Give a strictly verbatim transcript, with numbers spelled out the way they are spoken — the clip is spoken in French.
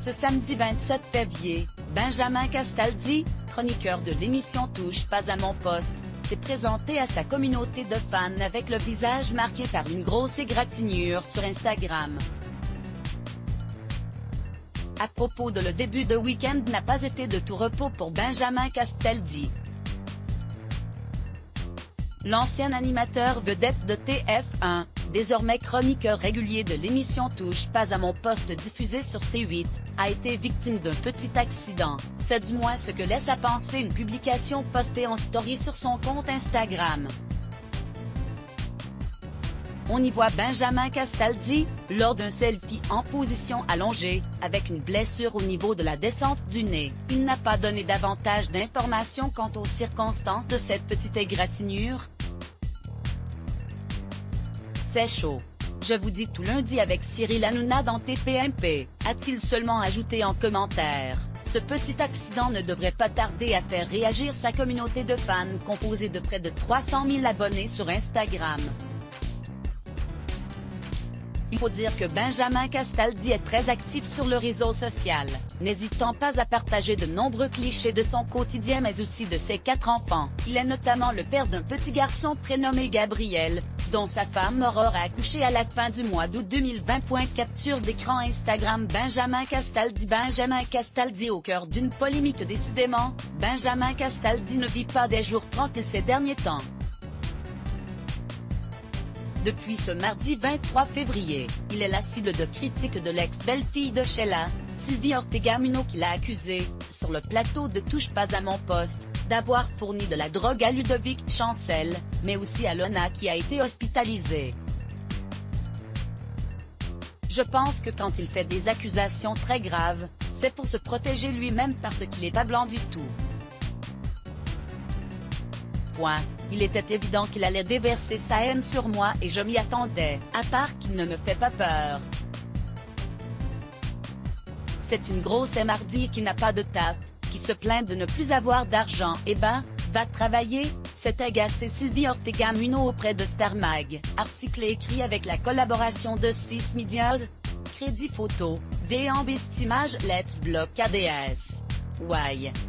Ce samedi vingt-sept février, Benjamin Castaldi, chroniqueur de l'émission Touche pas à mon poste, s'est présenté à sa communauté de fans avec le visage marqué par une grosse égratignure sur Instagram. À propos de le début de week-end n'a pas été de tout repos pour Benjamin Castaldi. L'ancien animateur vedette de T F un, désormais chroniqueur régulier de l'émission Touche pas à mon poste diffusée sur C huit, a été victime d'un petit accident. C'est du moins ce que laisse à penser une publication postée en story sur son compte Instagram. On y voit Benjamin Castaldi, lors d'un selfie en position allongée, avec une blessure au niveau de la descente du nez. Il n'a pas donné davantage d'informations quant aux circonstances de cette petite égratignure. C'est chaud. Je vous dis tout lundi avec Cyril Hanouna dans T P M P, a-t-il seulement ajouté en commentaire. Ce petit accident ne devrait pas tarder à faire réagir sa communauté de fans composée de près de trois cent mille abonnés sur Instagram. Il faut dire que Benjamin Castaldi est très actif sur le réseau social, n'hésitant pas à partager de nombreux clichés de son quotidien mais aussi de ses quatre enfants. Il est notamment le père d'un petit garçon prénommé Gabriel, dont sa femme Aurore a accouché à la fin du mois d'août deux mille vingt. Capture d'écran Instagram Benjamin Castaldi. Benjamin Castaldi au cœur d'une polémique décidément, Benjamin Castaldi ne vit pas des jours tranquilles ces derniers temps. Depuis ce mardi vingt-trois février, il est la cible de critiques de l'ex-belle-fille de Sheila, Sylvie Ortega-Munoz qui l'a accusé, sur le plateau de Touche pas à mon poste, d'avoir fourni de la drogue à Ludovic Chancel, mais aussi à Lona qui a été hospitalisée. Je pense que quand il fait des accusations très graves, c'est pour se protéger lui-même parce qu'il n'est pas blanc du tout. Point. Il était évident qu'il allait déverser sa haine sur moi et je m'y attendais, à part qu'il ne me fait pas peur. C'est une grosse émardie qui n'a pas de taf, qui se plaint de ne plus avoir d'argent. Eh ben, va travailler, s'est agacée Sylvie Ortega-Munoz auprès de Star Mag. Article écrit avec la collaboration de six Medias. Crédit photo, V en Best Image Let's Block A D S. Ouais.